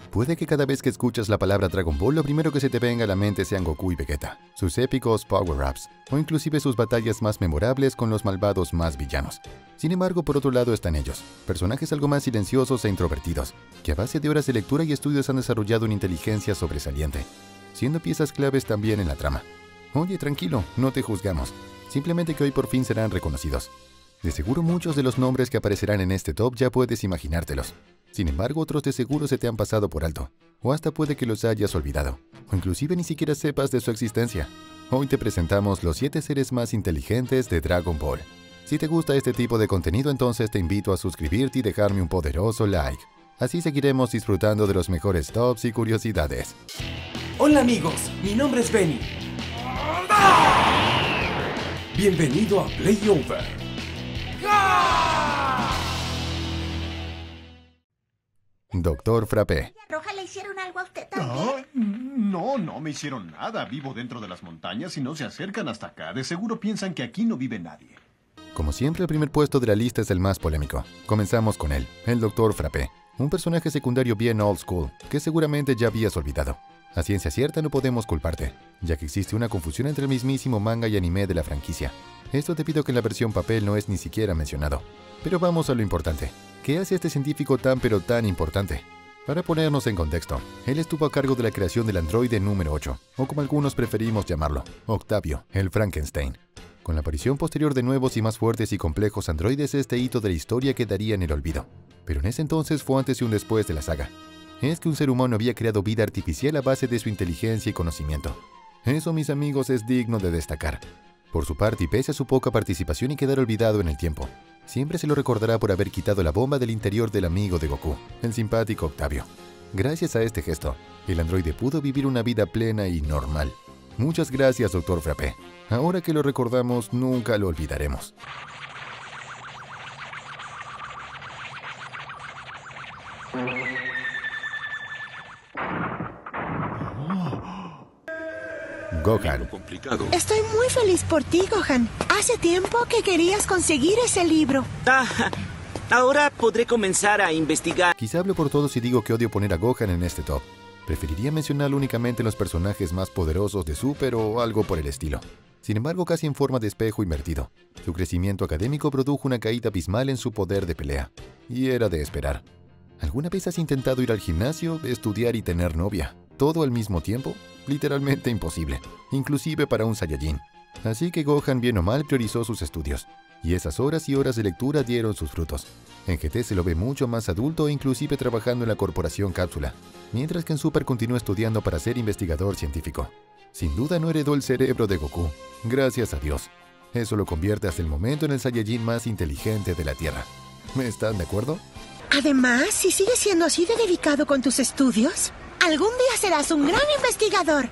Puede que cada vez que escuchas la palabra Dragon Ball, lo primero que se te venga a la mente sean Goku y Vegeta, sus épicos power-ups, o inclusive sus batallas más memorables con los malvados más villanos. Sin embargo, por otro lado están ellos, personajes algo más silenciosos e introvertidos, que a base de horas de lectura y estudios han desarrollado una inteligencia sobresaliente, siendo piezas claves también en la trama. Oye, tranquilo, no te juzgamos, simplemente que hoy por fin serán reconocidos. De seguro muchos de los nombres que aparecerán en este top ya puedes imaginártelos. Sin embargo, otros de seguro se te han pasado por alto, o hasta puede que los hayas olvidado, o inclusive ni siquiera sepas de su existencia. Hoy te presentamos los 7 seres más inteligentes de Dragon Ball. Si te gusta este tipo de contenido, entonces te invito a suscribirte y dejarme un poderoso like. Así seguiremos disfrutando de los mejores tops y curiosidades. Hola amigos, mi nombre es Benny. Bienvenido a Playover. Dr. Frappé. ¿Roja le hicieron algo a usted también? No me hicieron nada. Vivo dentro de las montañas y no se acercan hasta acá. De seguro piensan que aquí no vive nadie. Como siempre, el primer puesto de la lista es el más polémico. Comenzamos con él, el Dr. Frappé, un personaje secundario bien old school, que seguramente ya habías olvidado. A ciencia cierta no podemos culparte, ya que existe una confusión entre el mismísimo manga y anime de la franquicia. Esto debido a que en la versión papel no es ni siquiera mencionado. Pero vamos a lo importante. ¿Qué hace este científico tan pero tan importante? Para ponernos en contexto, él estuvo a cargo de la creación del androide número 8, o como algunos preferimos llamarlo, Octavio, el Frankenstein. Con la aparición posterior de nuevos y más fuertes y complejos androides, este hito de la historia quedaría en el olvido. Pero en ese entonces fue antes y un después de la saga. Es que un ser humano había creado vida artificial a base de su inteligencia y conocimiento. Eso, mis amigos, es digno de destacar. Por su parte, y pese a su poca participación y quedar olvidado en el tiempo, siempre se lo recordará por haber quitado la bomba del interior del amigo de Goku, el simpático Octavio. Gracias a este gesto, el androide pudo vivir una vida plena y normal. Muchas gracias, Dr. Frappé. Ahora que lo recordamos, nunca lo olvidaremos. Gohan. Estoy muy feliz por ti, Gohan. Hace tiempo que querías conseguir ese libro. Ahora podré comenzar a investigar. Quizá hablo por todos si digo que odio poner a Gohan en este top. Preferiría mencionarlo únicamente en los personajes más poderosos de Super o algo por el estilo. Sin embargo, casi en forma de espejo invertido. Su crecimiento académico produjo una caída abismal en su poder de pelea. Y era de esperar. ¿Alguna vez has intentado ir al gimnasio, estudiar y tener novia? ¿Todo al mismo tiempo? Literalmente imposible, inclusive para un Saiyajin. Así que Gohan, bien o mal, priorizó sus estudios. Y esas horas y horas de lectura dieron sus frutos. En GT se lo ve mucho más adulto e inclusive trabajando en la corporación Cápsula, mientras que en Super continúa estudiando para ser investigador científico. Sin duda no heredó el cerebro de Goku, gracias a Dios. Eso lo convierte hasta el momento en el Saiyajin más inteligente de la Tierra. ¿Me están de acuerdo? Además, si sigues siendo así de dedicado con tus estudios, algún día serás un gran investigador.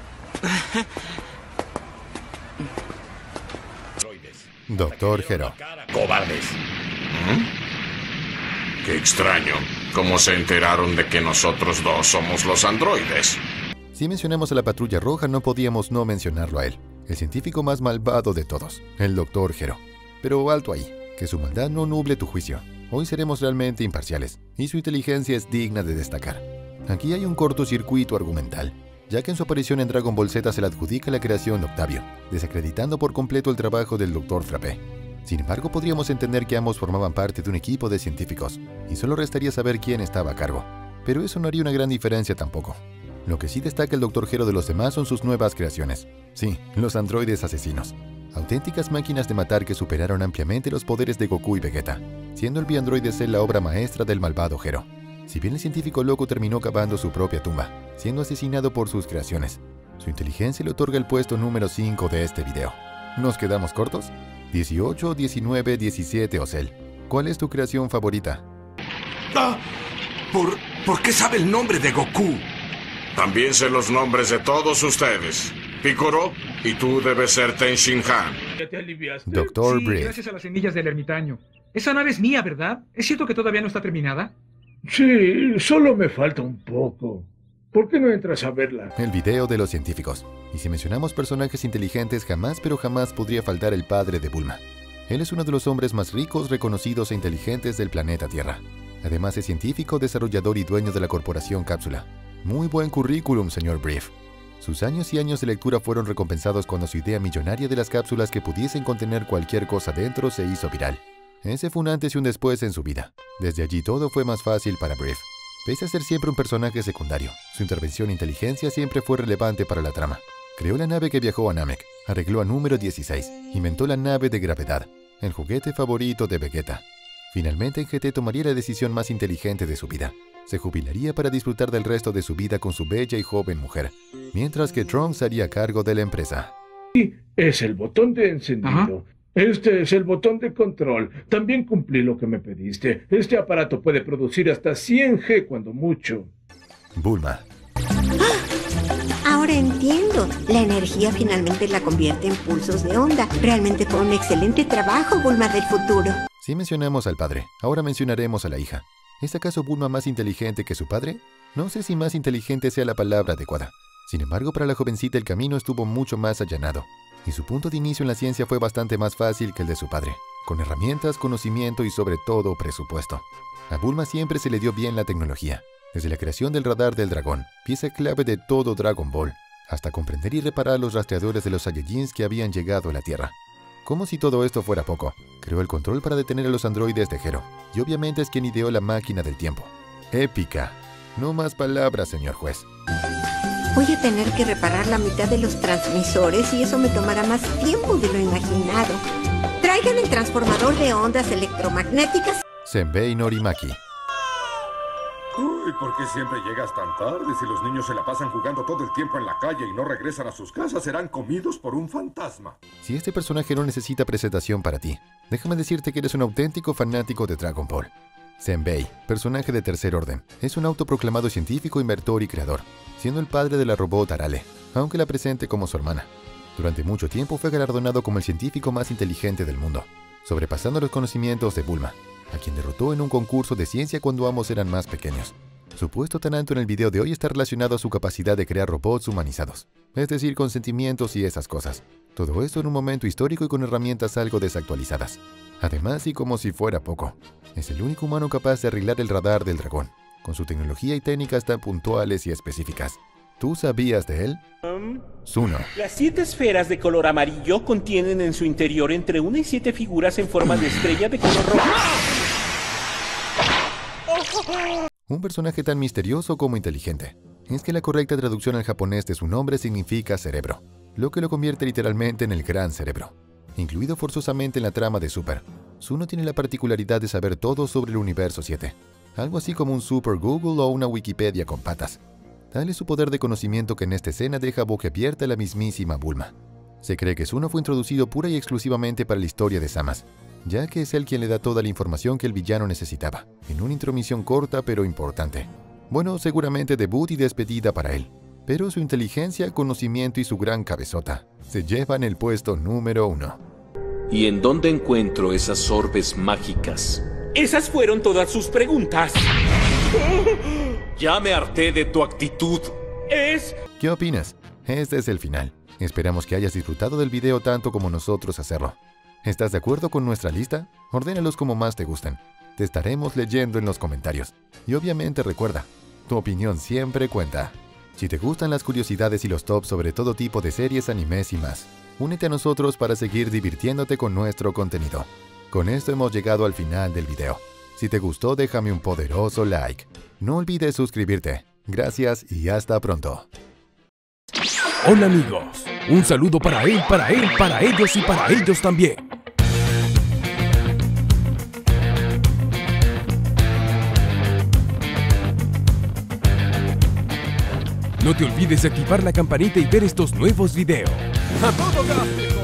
Dr. Gero. Cobardes. Qué extraño. ¿Cómo se enteraron de que nosotros dos somos los androides? Si mencionamos a la Patrulla Roja, no podíamos no mencionarlo a él, el científico más malvado de todos, el Dr. Gero. Pero alto ahí, que su maldad no nuble tu juicio. Hoy seremos realmente imparciales, y su inteligencia es digna de destacar. Aquí hay un cortocircuito argumental, ya que en su aparición en Dragon Ball Z se le adjudica la creación de Octavio, desacreditando por completo el trabajo del Dr. Frappé. Sin embargo, podríamos entender que ambos formaban parte de un equipo de científicos, y solo restaría saber quién estaba a cargo. Pero eso no haría una gran diferencia tampoco. Lo que sí destaca el Dr. Gero de los demás son sus nuevas creaciones. Sí, los androides asesinos. Auténticas máquinas de matar que superaron ampliamente los poderes de Goku y Vegeta, siendo el biandroide Cell la obra maestra del malvado Gero. Si bien el científico loco terminó cavando su propia tumba, siendo asesinado por sus creaciones, su inteligencia le otorga el puesto número 5 de este video. ¿Nos quedamos cortos? 18, 19, 17 o Cell. ¿Cuál es tu creación favorita? ¿Por qué sabe el nombre de Goku? También sé los nombres de todos ustedes. Piccolo, y tú debes ser Ten Shin Han. ¿Ya te aliviaste? Dr. Sí, Britt. gracias a las semillas del ermitaño. Esa nave es mía, ¿verdad? ¿Es cierto que todavía no está terminada? Sí, solo me falta un poco. ¿Por qué no entras a verla? El video de los científicos. Y si mencionamos personajes inteligentes, jamás pero jamás podría faltar el padre de Bulma. Él es uno de los hombres más ricos, reconocidos e inteligentes del planeta Tierra. Además es científico, desarrollador y dueño de la corporación Cápsula. Muy buen currículum, señor Brief. Sus años y años de lectura fueron recompensados cuando su idea millonaria de las cápsulas que pudiesen contener cualquier cosa dentro se hizo viral. Ese fue un antes y un después en su vida. Desde allí todo fue más fácil para Brief. Pese a ser siempre un personaje secundario, su intervención e inteligencia siempre fue relevante para la trama. Creó la nave que viajó a Namek, arregló a número 16, inventó la nave de gravedad, el juguete favorito de Vegeta. Finalmente, GT tomaría la decisión más inteligente de su vida. Se jubilaría para disfrutar del resto de su vida con su bella y joven mujer, mientras que Trunks haría cargo de la empresa. Y es el botón de encendido. Ajá. Este es el botón de control. También cumplí lo que me pediste. Este aparato puede producir hasta 100 G cuando mucho. Bulma. Ahora entiendo. La energía finalmente la convierte en pulsos de onda. Realmente fue un excelente trabajo, Bulma del futuro. Si mencionamos al padre, ahora mencionaremos a la hija. ¿Es acaso Bulma más inteligente que su padre? No sé si más inteligente sea la palabra adecuada. Sin embargo, para la jovencita el camino estuvo mucho más allanado, y su punto de inicio en la ciencia fue bastante más fácil que el de su padre, con herramientas, conocimiento y sobre todo presupuesto. A Bulma siempre se le dio bien la tecnología, desde la creación del radar del dragón, pieza clave de todo Dragon Ball, hasta comprender y reparar los rastreadores de los Saiyajins que habían llegado a la Tierra. Como si todo esto fuera poco, creó el control para detener a los androides de Gero, y obviamente es quien ideó la máquina del tiempo. ¡Épica! No más palabras, señor juez. Voy a tener que reparar la mitad de los transmisores y eso me tomará más tiempo de lo imaginado. Traigan el transformador de ondas electromagnéticas. Senbei Norimaki. Uy, ¿por qué siempre llegas tan tarde? Si los niños se la pasan jugando todo el tiempo en la calle y no regresan a sus casas, serán comidos por un fantasma. Si este personaje no necesita presentación para ti, déjame decirte que eres un auténtico fanático de Dragon Ball. Senbei, personaje de tercer orden, es un autoproclamado científico, inventor y creador, siendo el padre de la robot Arale, aunque la presente como su hermana. Durante mucho tiempo fue galardonado como el científico más inteligente del mundo, sobrepasando los conocimientos de Bulma, a quien derrotó en un concurso de ciencia cuando ambos eran más pequeños. Su puesto tan alto en el video de hoy está relacionado a su capacidad de crear robots humanizados, es decir, con sentimientos y esas cosas. Todo esto en un momento histórico y con herramientas algo desactualizadas. Además, y como si fuera poco, es el único humano capaz de arreglar el radar del dragón, con su tecnología y técnicas tan puntuales y específicas. ¿Tú sabías de él? Zuno. Las 7 esferas de color amarillo contienen en su interior entre 1 y 7 figuras en forma de estrella de color rojo. Un personaje tan misterioso como inteligente. Es que la correcta traducción al japonés de su nombre significa cerebro, lo que lo convierte literalmente en el gran cerebro. Incluido forzosamente en la trama de Super, Zuno tiene la particularidad de saber todo sobre el universo 7, algo así como un Super Google o una Wikipedia con patas. Tal es su poder de conocimiento que en esta escena deja boquiabierta a la mismísima Bulma. Se cree que Zuno fue introducido pura y exclusivamente para la historia de Samas, ya que es él quien le da toda la información que el villano necesitaba, en una intromisión corta pero importante. Bueno, seguramente debut y despedida para él, pero su inteligencia, conocimiento y su gran cabezota se llevan el puesto número 1. ¿Y en dónde encuentro esas orbes mágicas? Esas fueron todas sus preguntas. Ya me harté de tu actitud. ¿Qué opinas? Este es el final. Esperamos que hayas disfrutado del video tanto como nosotros hacerlo. ¿Estás de acuerdo con nuestra lista? Ordénalos como más te gusten. Te estaremos leyendo en los comentarios. Y obviamente recuerda, tu opinión siempre cuenta. Si te gustan las curiosidades y los tops sobre todo tipo de series, animes y más, únete a nosotros para seguir divirtiéndote con nuestro contenido. Con esto hemos llegado al final del video. Si te gustó, déjame un poderoso like. No olvides suscribirte. Gracias y hasta pronto. Hola amigos, un saludo para él, para ellos y para ellos también. No te olvides de activar la campanita y ver estos nuevos videos. ¡A todo gas!